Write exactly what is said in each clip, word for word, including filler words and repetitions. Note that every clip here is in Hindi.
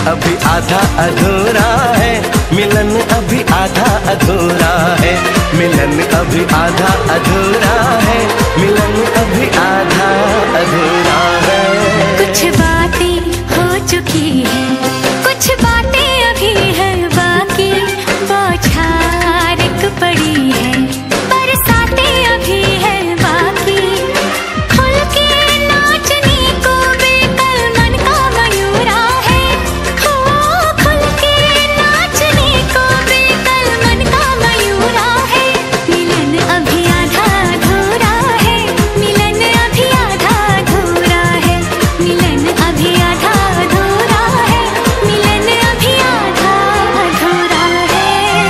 अभी आधा अधूरा है, मिलन अभी आधा अधूरा है, मिलन अभी आधा अधूरा है, मिलन अभी आधा अधूरा है। कुछ बातें हो चुकी है, कुछ बातें अभी है बाकी, बौछार एक पड़ी है, बरसातें अभी है बाकी। खुल के नाचने को बेकल मन का मयूरा है, हो खुल के नाचने को बेकल मन का मयूरा है। मिलन अभी आधा अधूरा है, मिलन अभी आधा अधूरा है, मिलन अभी आधा अधूरा है, मिलन अभी आधा अधूरा है।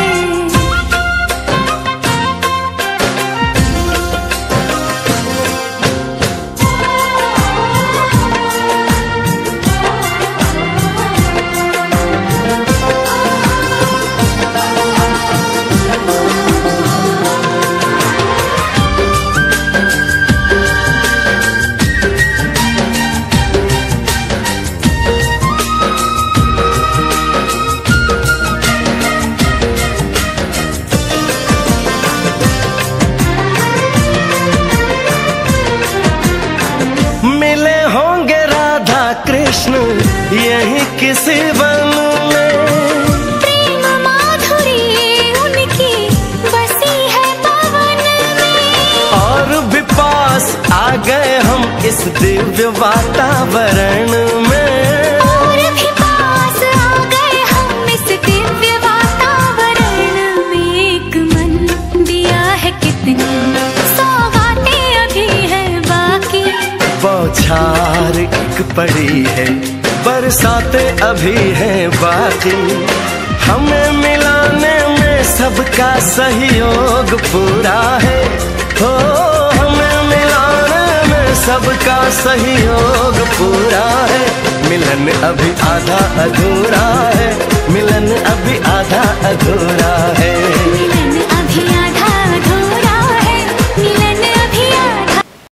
मिले होंगे राधा कृष्ण यही किसी वन में, प्रेम माधुरी उनकी बसी है पवन में, और भी पास आ गए हम इस दिव्य वातावरण में। और भी पास आ गए हम इस दिव्य वातावरण में। एक मन दिया है कितनी सौगातें अभी है बाकी, बौछार एक पड़ी है, बरसातें अभी हैं बाकी। हमें मिलाने में सबका सहयोग पूरा है, हो हमें मिलाने में सबका सहयोग पूरा है। मिलन अभी आधा अधूरा है, मिलन अभी आधा अधूरा है,